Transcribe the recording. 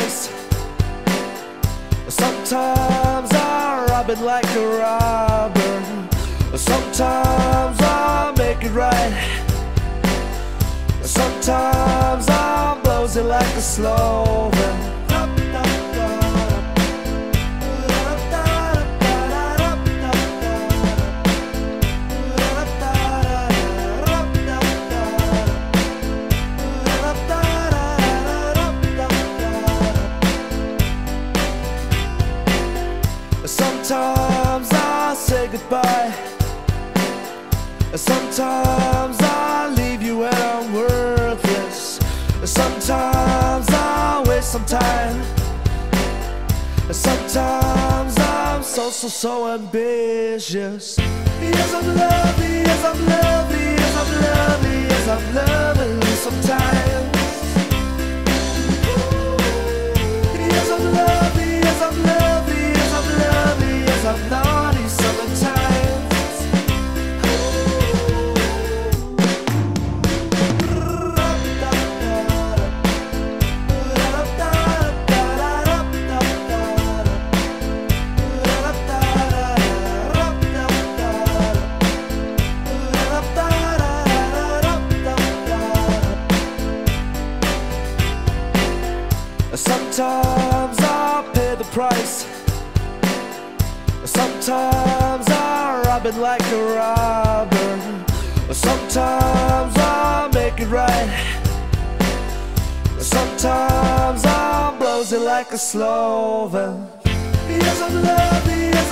price. Sometimes I rob it like a robber. Sometimes I make it right. Sometimes I blows it like a Sloven. Sometimes I say goodbye. Sometimes I leave you when I'm worthless. Sometimes I waste some time. Sometimes I'm so ambitious. Yes, I'm lovely, yes, I'm lovely, yes, I'm lovely, yes, I'm lovely sometimes. Yes, I'm lovely, yes, I'm lovely, yes, I'm lovely, yes, I'm naughty sometimes. Sometimes I pay the price. Sometimes I rob it like a robber. Sometimes I make it right. Sometimes I blows it like a Sloven. Yes, I'm lovely, yes,